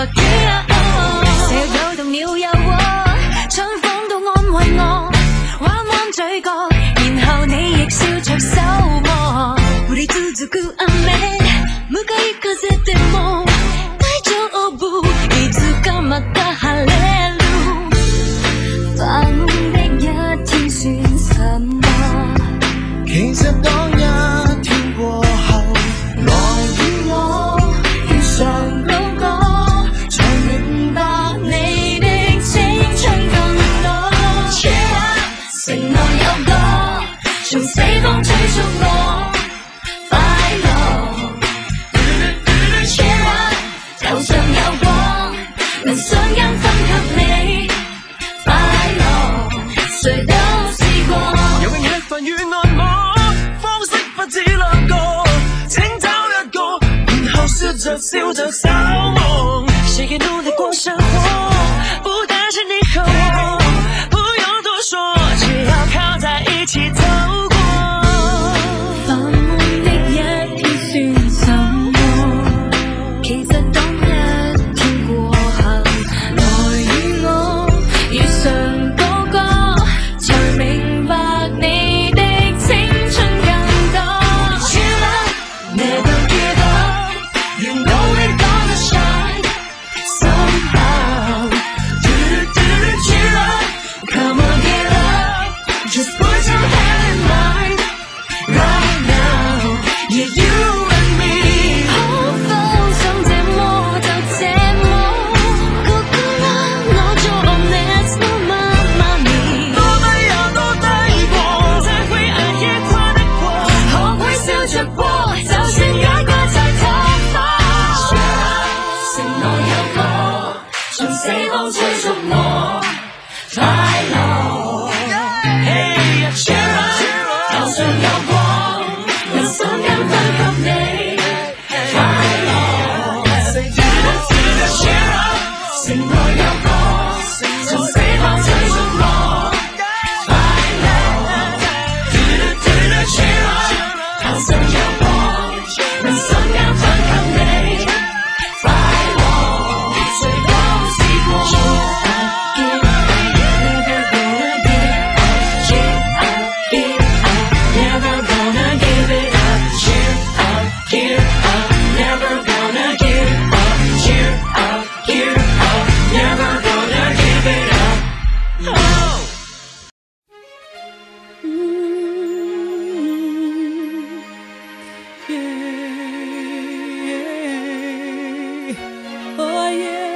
默契這有動了有我，春風都安慰我，彎彎嘴角，然後你亦笑着守我。降り続く雨、向かい風でも大丈夫，いつかまた晴れる。發夢的一天算什麼？ 其實當一天過後，來與我遇上高歌，才明白你的青春更多。承諾有歌，從四方催促我快樂。頭上有光，能雙眼分給你快樂，誰都試過。 有另一份與按摩方式不止兩個，請找一個，然後笑着笑着守望。誰也努力過生活，不單是你和我，不用多說，只要靠在一起走過。 發夢的一天算什麼？其實當一天過後，來與我遇上高歌，才明白你的青春更多。Cheer up, never give up, you know we're gonna shine somehow. Cheer up, come on get up, just put your hand in mine right now. Yeah, you and me. 可否想這麼就這麼，孤孤單我做 Let's go 媽咪。 多低呀多低過，在灰暗夜跨得過， 學會笑着過，就算有個在突破。承諾有歌，從四方催促我快樂。 Cheer up, 頭上有光，能雙眼分給你快樂。 cheer up, 承諾有歌，從四方催促我快樂。 cheer up, 頭上有光，能雙眼分給你快樂，誰都試過。Never gonna give it up, cheer up, gear up, never gonna give it up. Cheer up, gear up, never gonna give it up, cheer up, gear up, never gonna give it up. Oh. Oh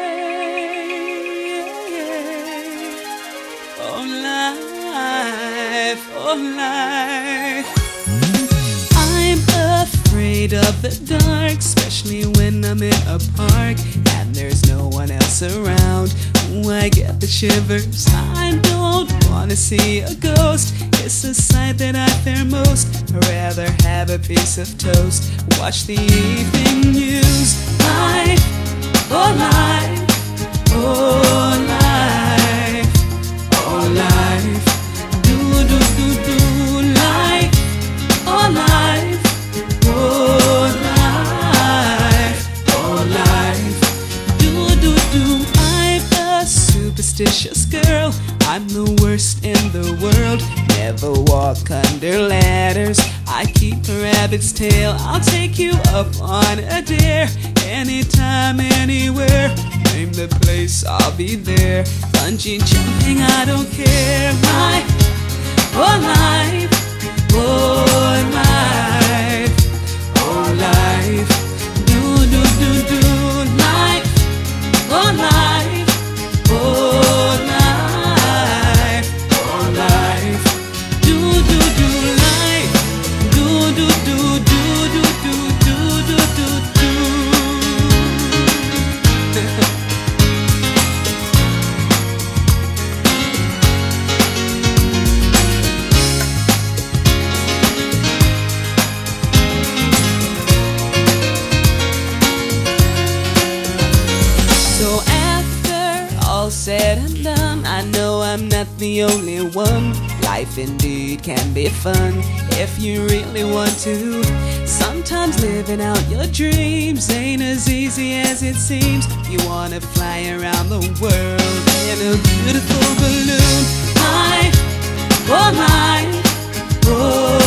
yeah, oh life, oh life. I'm afraid of the dark, especially when I'm in a park and there's no one else around. Ooh, I get the shivers. I don't wanna see a ghost. It's a sight that I fear most. I'd rather have a piece of toast, watch the evening news. Life, oh life, oh life, oh life. Do do do do life, oh life, oh life, oh life. Do do do. I'm a superstitious girl. I'm the worst in the world. Never walk under ladders. I keep a rabbit's tail. I'll take you up on a dare. Anytime, anywhere. Name the place, I'll be there. Bungee jumping, I don't care. My oh life, oh life, oh life. Do do do do life, oh life, oh life, oh life. Do do do life, do do do do do do do do do do. So after all said and done, I know I'm not the only one. Life indeed can be fun if you really want to. Sometimes living out your dreams ain't as easy as it seems. You wanna fly around the world in a beautiful balloon. I, oh my, oh